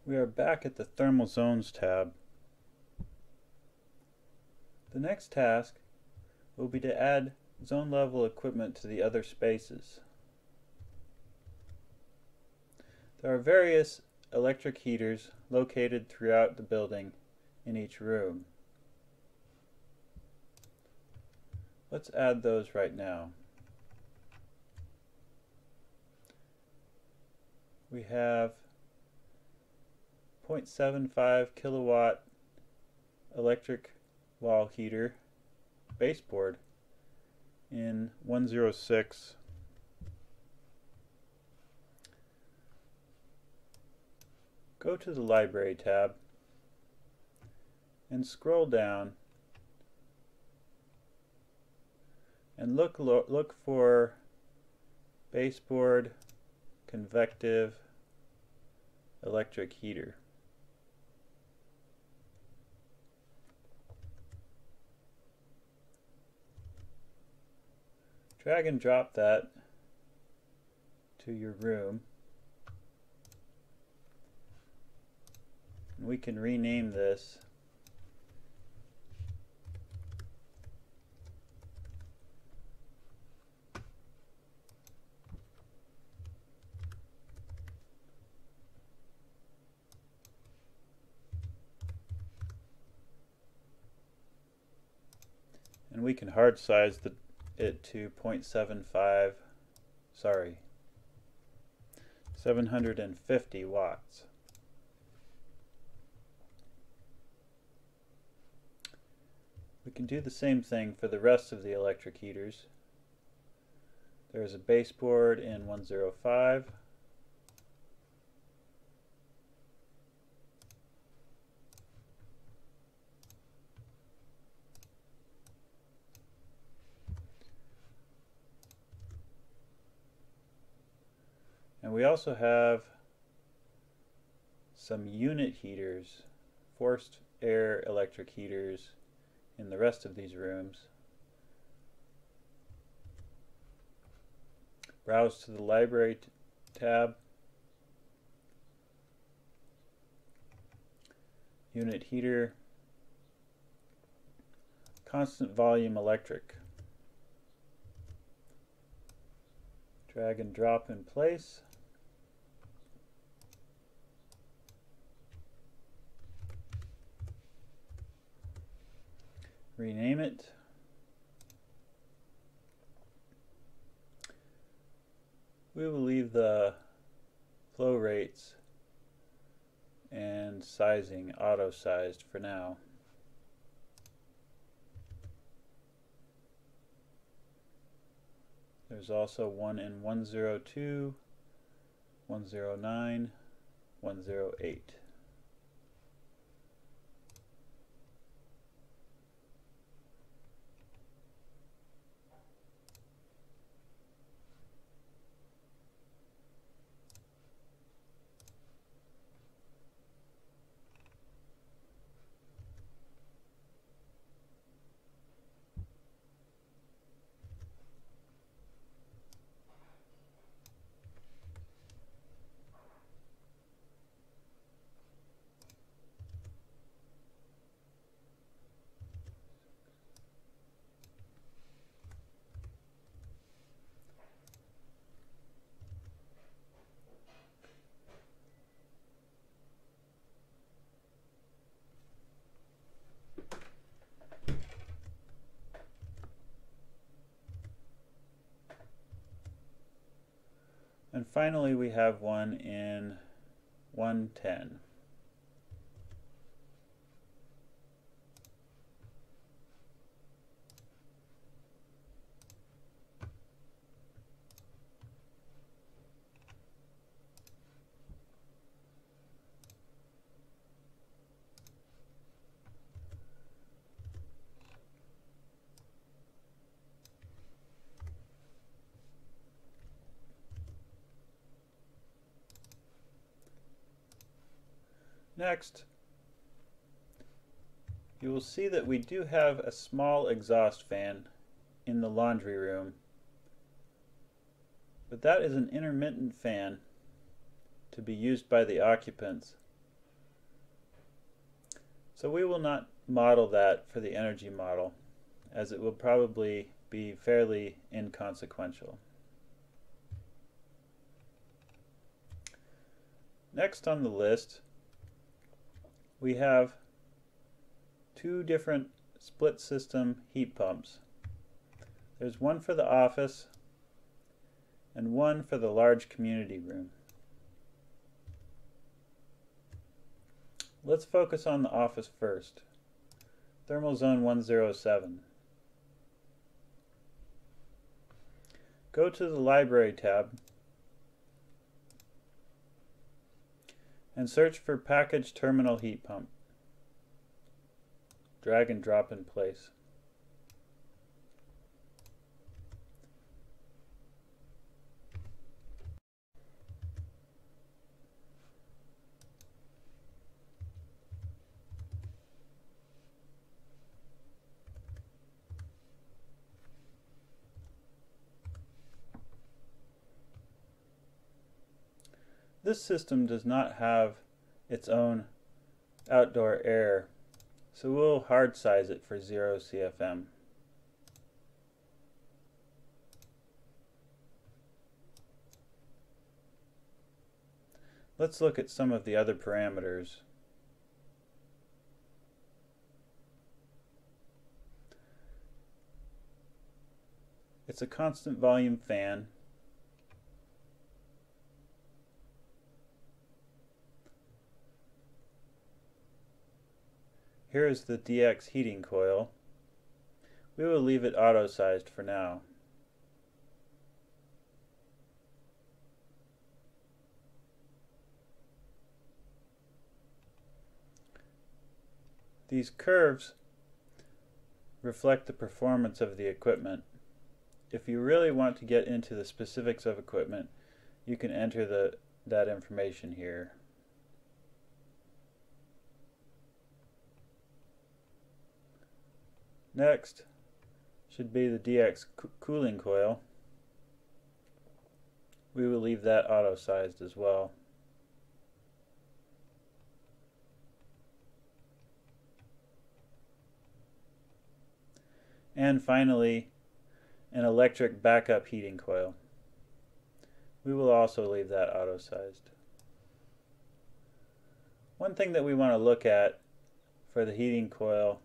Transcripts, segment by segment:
We are back at the Thermal Zones tab. The next task will be to add zone level equipment to the other spaces. There are various electric heaters located throughout the building in each room. Let's add those right now. We have 0.75 kilowatt electric wall heater baseboard in 106. Go to the Library tab and scroll down and look for baseboard convective electric heater. Drag and drop that to your room. And we can rename this and we can hard size it to 0.75, 750 watts. We can do the same thing for the rest of the electric heaters. There's a baseboard in 105. And we also have some unit heaters, forced air electric heaters, in the rest of these rooms. Browse to the Library tab, unit heater, constant volume electric. Drag and drop in place. Rename it. We will leave the flow rates and sizing auto-sized for now. There's also one in 102, 109, 108. And finally, we have one in 110. Next, you will see that we do have a small exhaust fan in the laundry room, but that is an intermittent fan to be used by the occupants So we will not model that for the energy model, as it will probably be fairly inconsequential. Next on the list, we have two different split system heat pumps. There's one for the office and one for the large community room. Let's focus on the office first. Thermal zone 107. Go to the Library tab and search for Package Terminal Heat Pump. Drag and drop in place. This system does not have its own outdoor air, so we'll hard size it for 0 CFM. Let's look at some of the other parameters. It's a constant volume fan. Here is the DX heating coil. We will leave it auto-sized for now. These curves reflect the performance of the equipment. If you really want to get into the specifics of equipment, you can enter that information here. Next should be the DX cooling coil. We will leave that auto-sized as well. And finally, an electric backup heating coil. We will also leave that auto-sized. One thing that we want to look at for the heating coil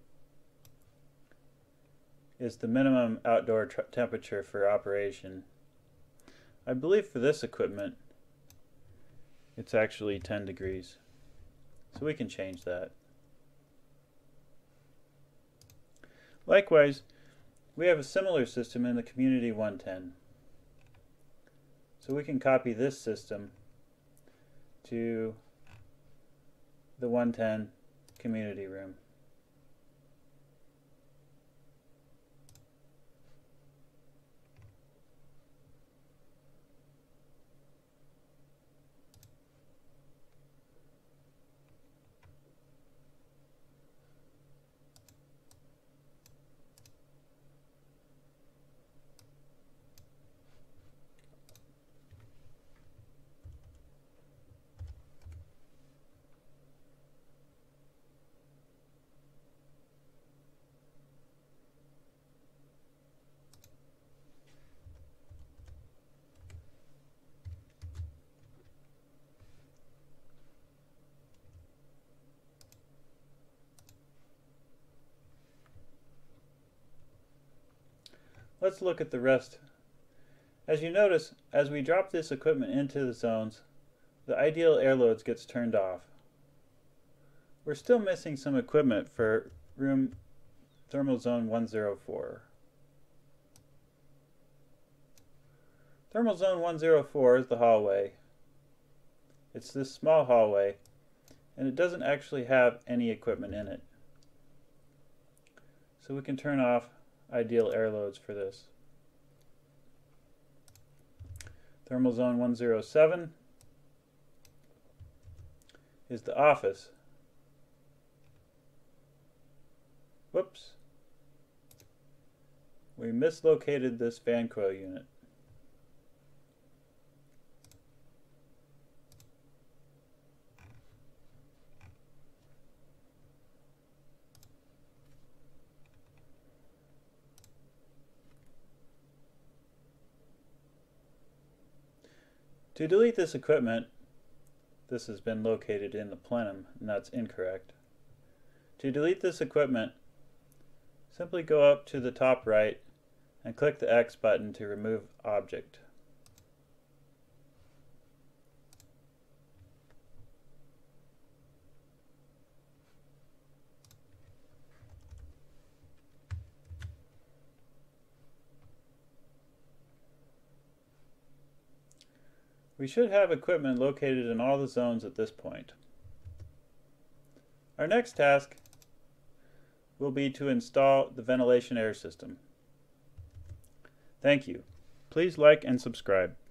is the minimum outdoor temperature for operation. I believe for this equipment it's actually 10 degrees, so we can change that. Likewise, we have a similar system in the Community 110. So we can copy this system to the 110 community room. Let's look at the rest. As you notice, as we drop this equipment into the zones, the ideal air loads gets turned off. We're still missing some equipment for room thermal zone 104. Thermal zone 104 is the hallway. It's this small hallway, and it doesn't actually have any equipment in it. So we can turn off ideal air loads for this. Thermal zone 107 is the office. Whoops. We mislocated this fan coil unit. To delete this equipment, this has been located in the plenum, and that's incorrect. To delete this equipment, simply go up to the top right and click the X button to remove object. We should have equipment located in all the zones at this point. Our next task will be to install the ventilation air system. Thank you. Please like and subscribe.